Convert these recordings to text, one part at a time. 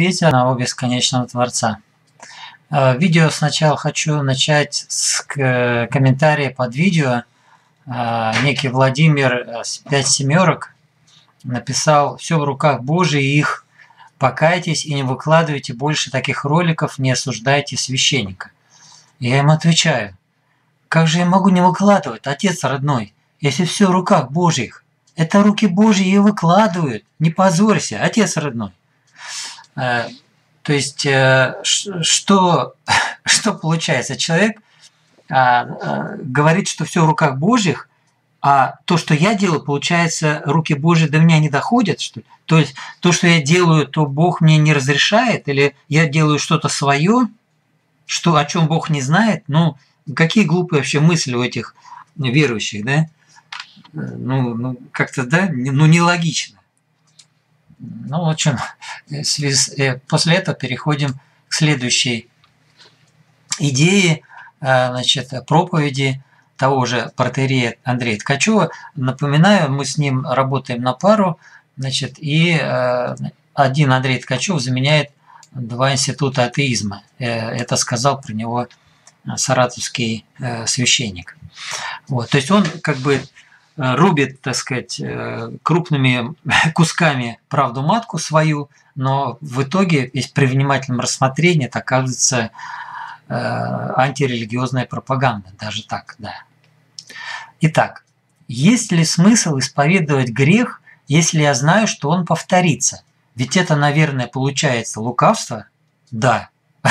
ответил на бесконечного Творца. Видео сначала хочу начать с комментария под видео. Некий Владимир с 5 семерок написал: «Все в руках Божьих, покайтесь и не выкладывайте больше таких роликов, не осуждайте священника». Я ему отвечаю: как же я могу не выкладывать, отец родной, если все в руках Божьих? Это руки Божьи и выкладывают, не позорься, отец родной. То есть, что получается? Человек говорит, что все в руках Божьих, а то, что я делаю, получается, руки Божьи до меня не доходят, что ли? То есть, то, что я делаю, то Бог мне не разрешает, или я делаю что-то свое, о чем Бог не знает? Ну, какие глупые вообще мысли у этих верующих, да? Ну как-то, да, нелогично. Ну, в общем, после этого переходим к следующей идее, значит, проповеди того же протоиерея Андрея Ткачева. Напоминаю, мы с ним работаем на пару, значит, и один Андрей Ткачев заменяет 2 института атеизма. Это сказал про него саратовский священник. Вот, то есть он как бы рубит, так сказать, крупными кусками правду матку свою, но в итоге, если при внимательном рассмотрении, это оказывается антирелигиозная пропаганда, даже так, да. Итак, есть ли смысл исповедовать грех, если я знаю, что он повторится? Ведь это, наверное, получается лукавство? Да.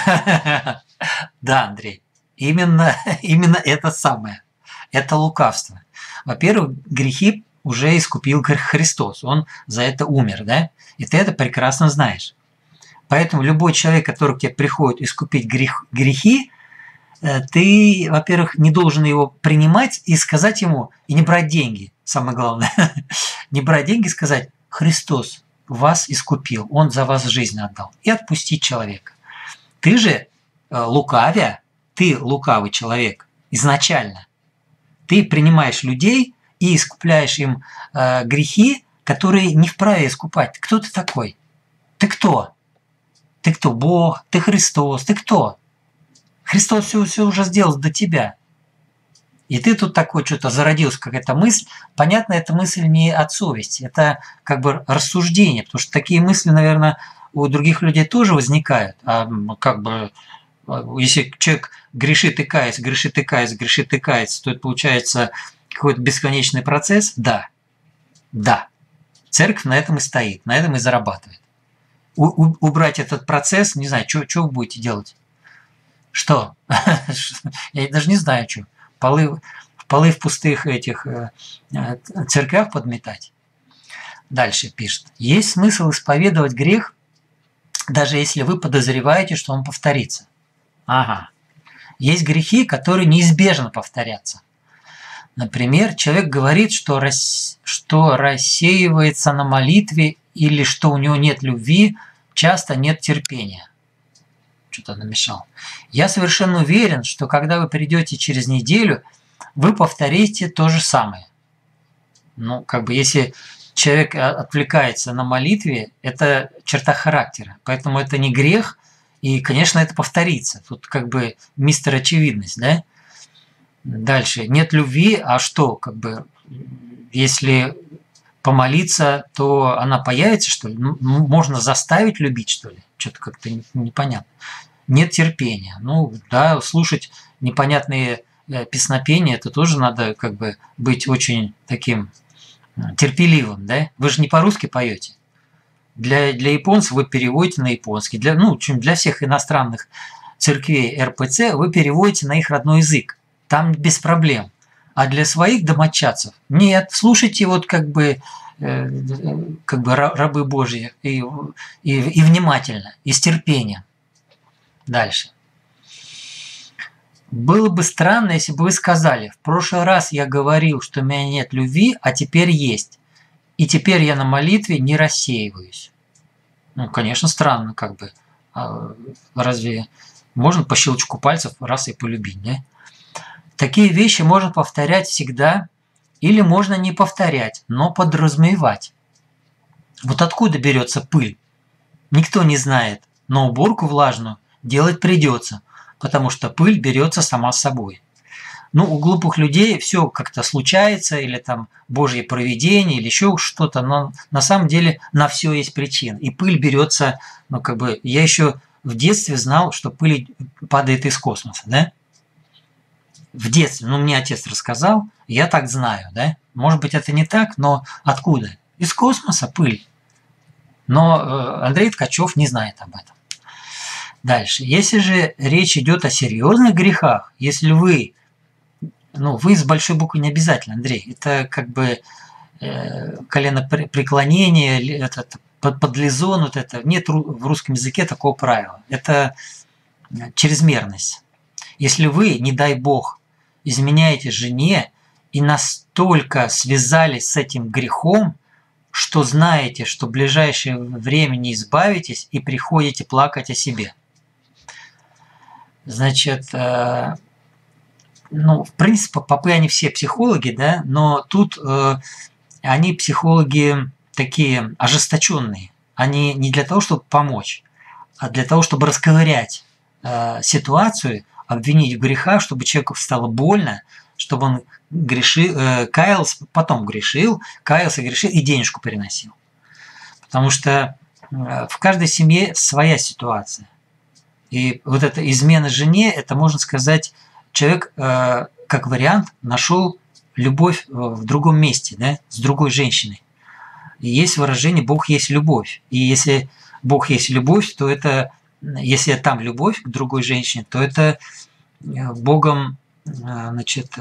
Да, Андрей, именно это самое. Это лукавство. Во-первых, грехи уже искупил Христос. Он за это умер, да? И ты это прекрасно знаешь. Поэтому любой человек, который к тебе приходит искупить грехи, ты, во-первых, не должен его принимать и сказать ему, и не брать деньги, самое главное. Не брать деньги и сказать: Христос вас искупил, Он за вас жизнь отдал. И отпустить человека. Ты же лукавя, ты лукавый человек изначально. Ты принимаешь людей и искупляешь им грехи, которые не вправе искупать. Кто ты такой? Ты кто? Ты кто? Бог? Ты Христос? Ты кто? Христос все уже сделал до тебя. И ты тут такой, что-то зародилась какая-то мысль. Понятно, эта мысль не от совести, это как бы рассуждение, потому что такие мысли, наверное, у других людей тоже возникают. А как бы, если человек грешит и кается, грешит и кается, грешит и кается, то это получается какой-то бесконечный процесс? Да. Да. Церковь на этом и стоит, на этом и зарабатывает. Убрать этот процесс, не знаю, что вы будете делать? Что? Я даже не знаю, что. Полы в пустых этих церквях подметать? Дальше пишет. Есть смысл исповедовать грех, даже если вы подозреваете, что он повторится. Ага. Есть грехи, которые неизбежно повторятся. Например, человек говорит, что рассеивается на молитве или что у него нет любви, часто нет терпения. Что-то намешал. Я совершенно уверен, что когда вы придете через неделю, вы повторите то же самое. Ну, как бы, если человек отвлекается на молитве, это черта характера. Поэтому это не грех, и, конечно, это повторится. Тут как бы мистер очевидность, да? Дальше. Нет любви, а что? Как бы, если помолиться, то она появится, что ли? Ну, можно заставить любить, что ли? Что-то как-то непонятно. Нет терпения. Ну, да, слушать непонятные песнопения, это тоже надо как бы быть очень таким терпеливым, да? Вы же не по-русски поете. Для японцев вы переводите на японский. Для всех иностранных церквей РПЦ вы переводите на их родной язык. Там без проблем. А для своих домочадцев нет. Слушайте вот как бы рабы Божьи и внимательно, и с терпением. Дальше. Было бы странно, если бы вы сказали: в прошлый раз я говорил, что у меня нет любви, а теперь есть. И теперь я на молитве не рассеиваюсь. Ну, конечно, странно, как бы. Разве можно по щелчку пальцев раз и полюбить, да? Такие вещи можно повторять всегда, или можно не повторять, но подразумевать. Вот откуда берется пыль? Никто не знает, но уборку влажную делать придется, потому что пыль берется сама собой. Ну, у глупых людей все как-то случается, или там Божье провидение, или еще что-то, но на самом деле на все есть причина. И пыль берется, ну, как бы, я еще в детстве знал, что пыль падает из космоса, да? В детстве, ну, мне отец рассказал, я так знаю, да? Может быть, это не так, но откуда? Из космоса пыль. Но Андрей Ткачев не знает об этом. Дальше. Если же речь идет о серьезных грехах, если вы, ну, вы с большой буквы не обязательно, Андрей, это как бы коленопреклонение, этот подлизон, вот это, нет в русском языке такого правила. Это чрезмерность. Если вы, не дай бог, изменяете жене и настолько связались с этим грехом, что знаете, что в ближайшее время не избавитесь и приходите плакать о себе. Значит, ну, в принципе, попы они все психологи, да, но тут они психологи такие ожесточенные. Они не для того, чтобы помочь, а для того, чтобы расковырять ситуацию, обвинить в грехах, чтобы человеку стало больно, чтобы он грешил, каялся, потом грешил, каялся, грешил и денежку переносил. Потому что в каждой семье своя ситуация. И вот эта измена жене, это, можно сказать, человек, как вариант, нашел любовь в другом месте, да, с другой женщиной. И есть выражение «Бог есть любовь». И если Бог есть любовь, то это, если там любовь к другой женщине, то это Богом, значит,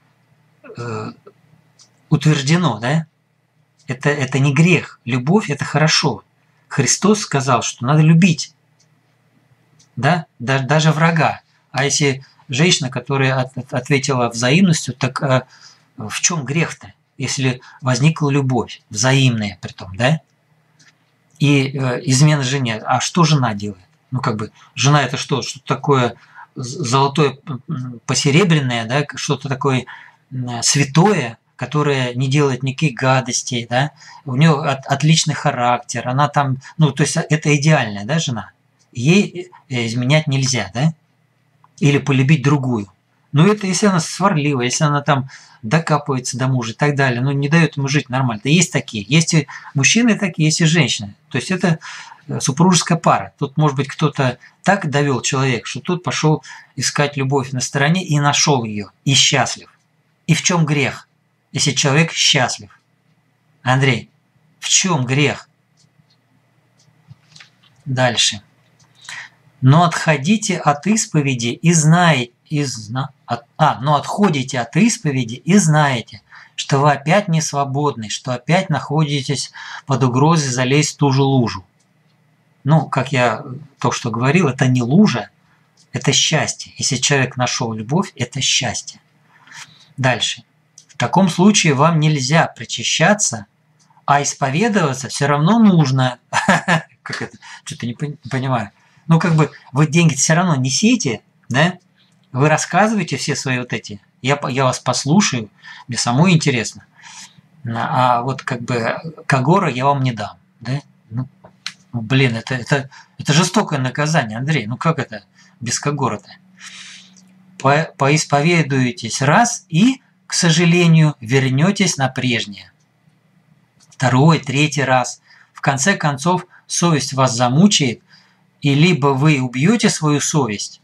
утверждено, да? Это не грех. Любовь – это хорошо. Христос сказал, что надо любить, да? Даже врага. А если женщина, которая ответила взаимностью, так в чем грех-то? Если возникла любовь, взаимная притом, да? И измена жене. А что жена делает? Ну, как бы, жена – это что? Что-то такое золотое посеребряное, да? Что-то такое святое, которое не делает никаких гадостей, да? У нее отличный характер, она там, ну, то есть это идеальная, да, жена? Ей изменять нельзя, да? Или полюбить другую. Ну, это если она сварливая, если она там докапывается до мужа и так далее, ну, не дает ему жить нормально. Да есть такие. Есть и мужчины такие, есть и женщины. То есть это супружеская пара. Тут, может быть, кто-то так довел человека, что тут пошел искать любовь на стороне и нашел ее, и счастлив. И в чем грех, если человек счастлив? Андрей, в чем грех? Дальше. Но отходите от исповеди и знаете, но отходите от исповеди и знаете, что вы опять не свободны, что опять находитесь под угрозой залезть в ту же лужу. Ну, как я только что говорил, это не лужа, это счастье. Если человек нашел любовь, это счастье. Дальше. В таком случае вам нельзя причащаться, а исповедоваться все равно нужно. Как это? Что-то не понимаю. Ну, как бы вы деньги все равно несите, да? Вы рассказываете все свои вот эти. Я вас послушаю, мне самой интересно. А вот как бы когора я вам не дам, да? Ну, блин, это жестокое наказание, Андрей. Ну, как это без когора-то? Поисповедуетесь раз и, к сожалению, вернетесь на прежнее. Второй, третий раз. В конце концов, совесть вас замучает, и либо вы убьете свою совесть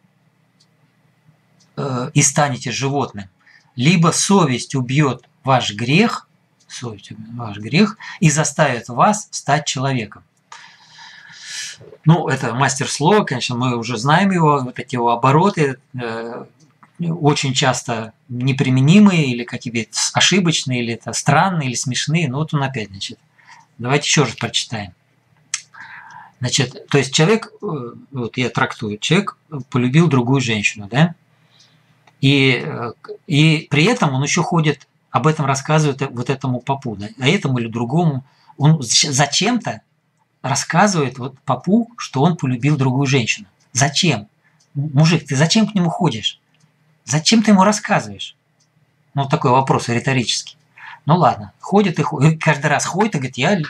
и станете животным, либо совесть убьет ваш грех, и заставит вас стать человеком. Ну, это мастер слова, конечно, мы уже знаем его, вот эти его обороты, очень часто неприменимые, или какие-то ошибочные, или это странные, или смешные. Ну, вот он опять, значит. Давайте еще раз прочитаем. Значит, то есть человек, вот я трактую, человек полюбил другую женщину, да? И при этом он еще ходит, об этом рассказывает вот этому попу, да? А этому или другому. Он зачем-то рассказывает вот попу, что он полюбил другую женщину. Зачем? Мужик, ты зачем к нему ходишь? Зачем ты ему рассказываешь? Ну, такой вопрос риторический. Ну ладно, ходит и каждый раз ходит и говорит,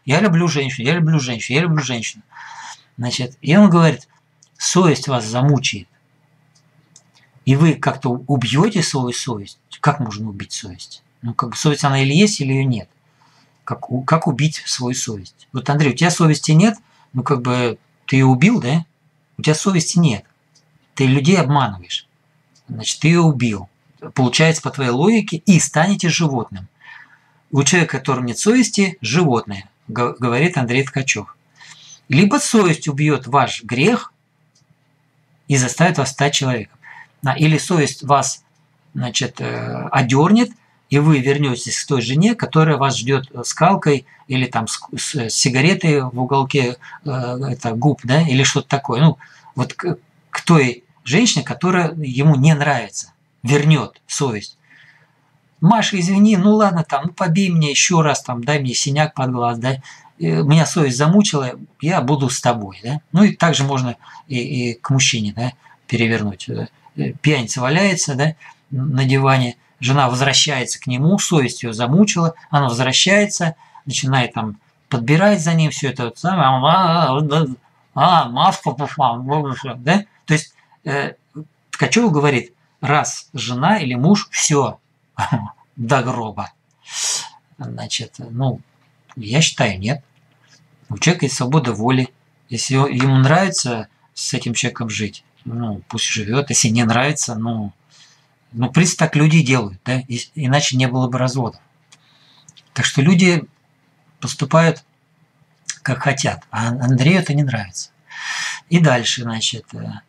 я люблю женщину, я люблю женщину, я люблю женщину. Значит, и он говорит, совесть вас замучает. И вы как-то убьете свою совесть. Как можно убить совесть? Ну, как бы совесть, она или есть, или ее нет. Как убить свою совесть? Вот, Андрей, у тебя совести нет, ну, как бы ты ее убил, да? У тебя совести нет. Ты людей обманываешь. Значит, ты ее убил. Получается, по твоей логике, и станете животным. У человека, которому нет совести, животное, говорит Андрей Ткачев. Либо совесть убьет ваш грех и заставит вас стать человеком. Или совесть вас, значит, одернет, и вы вернетесь к той жене, которая вас ждет скалкой или там с сигаретой в уголке губ, да, или что-то такое. Ну, вот к той женщине, которая ему не нравится, вернет совесть. Маша, извини, ну ладно, там, ну побей меня еще раз, там, дай мне синяк под глаз, да, меня совесть замучила, я буду с тобой, да. Ну и также можно и к мужчине, да, перевернуть. Да? Пьяница валяется, да, на диване, жена возвращается к нему, совесть ее замучила, она возвращается, начинает там подбирать за ним все это вот самое, маска пошла, да. То есть Ткачев говорит, раз жена или муж, все, до гроба. Значит, ну, я считаю, нет. У человека есть свобода воли. Если ему нравится с этим человеком жить, ну, пусть живет. Если не нравится, ну, в принципе, так люди делают, да, иначе не было бы разводов. Так что люди поступают, как хотят, а Андрею это не нравится. И дальше, значит,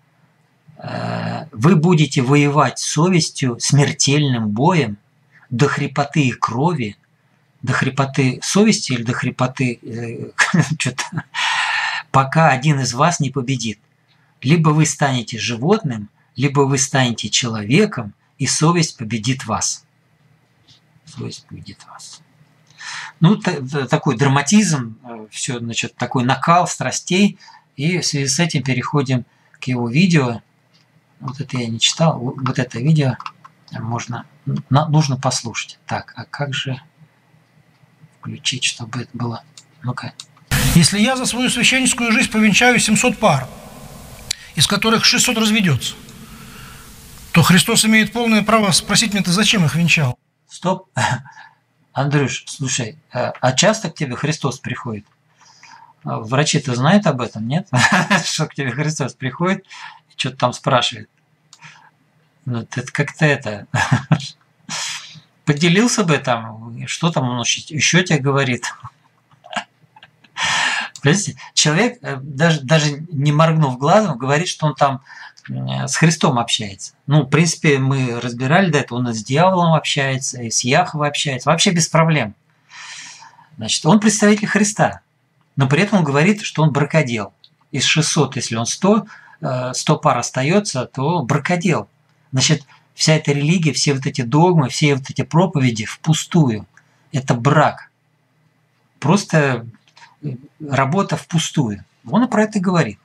вы будете воевать с совестью смертельным боем до хрипоты и крови, до хрипоты совести или до хрипоты что-то, пока один из вас не победит. Либо вы станете животным, либо вы станете человеком, и совесть победит вас. Совесть победит вас. Ну, такой драматизм, все, значит, такой накал страстей, и в связи с этим переходим к его видео. Вот это я не читал, вот это видео нужно послушать. Так, а как же включить, чтобы это было? Ну-ка. Если я за свою священническую жизнь повенчаю 700 пар, из которых 600 разведется, то Христос имеет полное право спросить меня, ты зачем их венчал? Стоп. Андрюш, слушай, а часто к тебе Христос приходит? Врачи-то знают об этом, нет? Что к тебе Христос приходит и что-то там спрашивает. Ну, ты как-то это... Поделился бы там, что там он еще тебе говорит. Понимаете? Человек, даже не моргнув глазом, говорит, что он там с Христом общается. Ну, в принципе, мы разбирали до этого, он и с дьяволом общается, и с Яхвой общается, вообще без проблем. Значит, он представитель Христа, но при этом он говорит, что он бракодел. Из 600, если он 100 пар остается, то бракодел. Значит, вся эта религия, все вот эти догмы, все вот эти проповеди впустую. Это брак. Просто работа впустую. Он и про это говорит.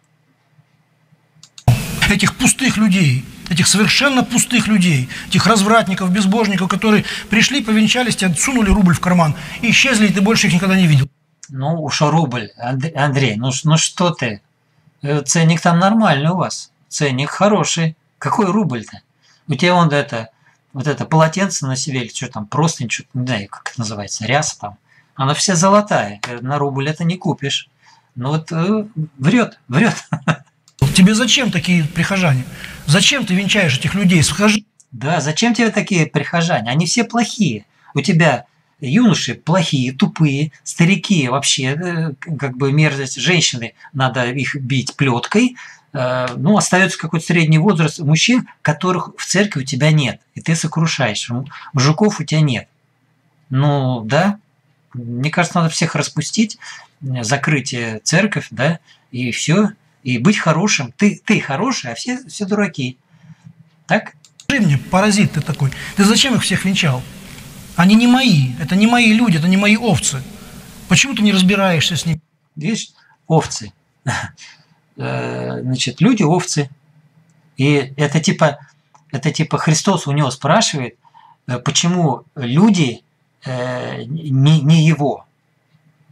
Этих пустых людей, этих совершенно пустых людей, этих развратников, безбожников, которые пришли, повенчались, тебе сунули рубль в карман и исчезли, и ты больше их никогда не видел. Ну уж рубль, Андрей, ну что ты? Ценник там нормальный у вас. Ценник хороший. Какой рубль-то? У тебя вон вот это полотенце на себе, или что там, простынь, что-то, не знаю, как это называется, ряса там. Она вся золотая. На рубль это не купишь. Ну вот врет. Тебе зачем такие прихожане? Зачем ты венчаешь этих людей? Скажи. Да, зачем тебе такие прихожане? Они все плохие. У тебя юноши плохие, тупые, старики вообще, как бы мерзость. Женщины, надо их бить плеткой. Ну, остается какой-то средний возраст мужчин, которых в церкви у тебя нет. И ты сокрушаешь. Мужиков у тебя нет. Ну, да. Мне кажется, надо всех распустить, закрыть церковь, да, и все. И быть хорошим. Ты хороший, а все дураки. Так? Скажи мне, паразит ты такой, ты зачем их всех венчал? Они не мои, это не мои люди, это не мои овцы. Почему ты не разбираешься с ними? Видишь, овцы. Значит, люди овцы. И это типа Христос у него спрашивает, почему люди не его.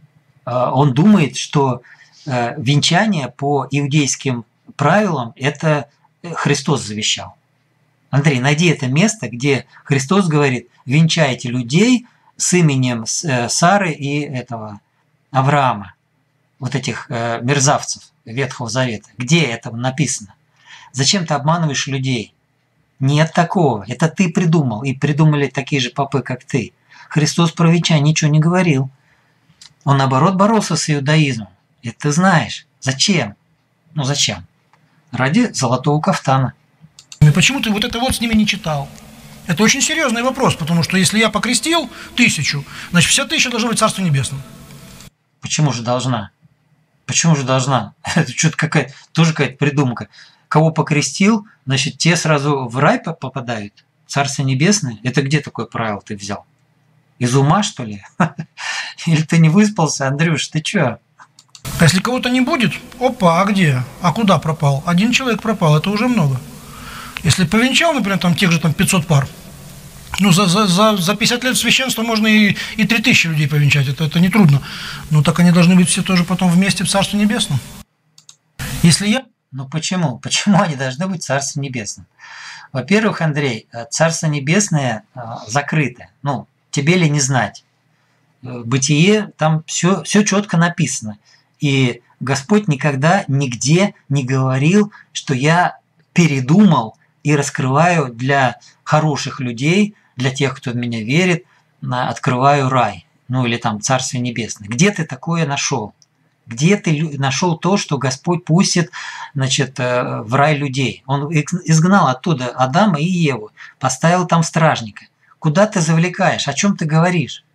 Он думает, что венчание по иудейским правилам – это Христос завещал. Андрей, найди это место, где Христос говорит: венчайте людей с именем Сары и этого Авраама, вот этих мерзавцев Ветхого Завета. Где это написано? Зачем ты обманываешь людей? Нет такого. Это ты придумал. И придумали такие же попы, как ты. Христос про венчание ничего не говорил. Он, наоборот, боролся с иудаизмом. Это ты знаешь. Зачем? Ну зачем? Ради золотого кафтана. Почему ты вот это вот с ними не читал? Это очень серьезный вопрос, потому что если я покрестил 1000, значит вся 1000 должна быть Царство Небесное. Почему же должна? Почему же должна? Это что-то какая-то, тоже какая-то придумка. Кого покрестил, значит, те сразу в рай попадают. Царство Небесное? Это где такое правило ты взял? Из ума, что ли? Или ты не выспался, Андрюш, ты чё? А если кого-то не будет, опа, а где? А куда пропал? Один человек пропал, это уже много. Если повенчал, например, там тех же 500 пар, ну, за 50 лет священства можно и 3000 людей повенчать, это нетрудно. Но так они должны быть все тоже потом вместе в Царстве Небесном. Если я... Ну почему? Почему они должны быть в Царстве Небесном? Во-первых, Андрей, Царство Небесное закрыто. Ну, тебе ли не знать? Бытие, там все четко написано. И Господь никогда нигде не говорил, что я передумал и раскрываю для хороших людей, для тех, кто в меня верит, открываю рай, ну или там Царствие Небесное. Где ты такое нашел? Где ты нашел то, что Господь пустит, значит, в рай людей? Он изгнал оттуда Адама и Еву, поставил там стражника. Куда ты завлекаешь? О чем ты говоришь?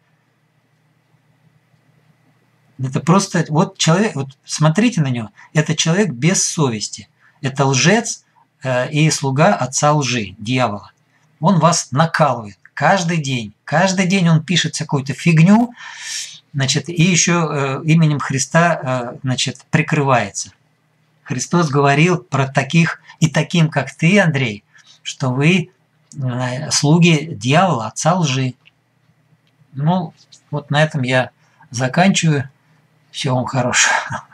Это просто вот человек, вот смотрите на него, это человек без совести. Это лжец и слуга отца лжи, дьявола. Он вас накалывает каждый день. Каждый день он пишет какую-то фигню, значит, и еще именем Христа, значит, прикрывается. Христос говорил про таких и таким, как ты, Андрей, что вы слуги дьявола, отца лжи. Ну, вот на этом я заканчиваю. Всего вам хорошего.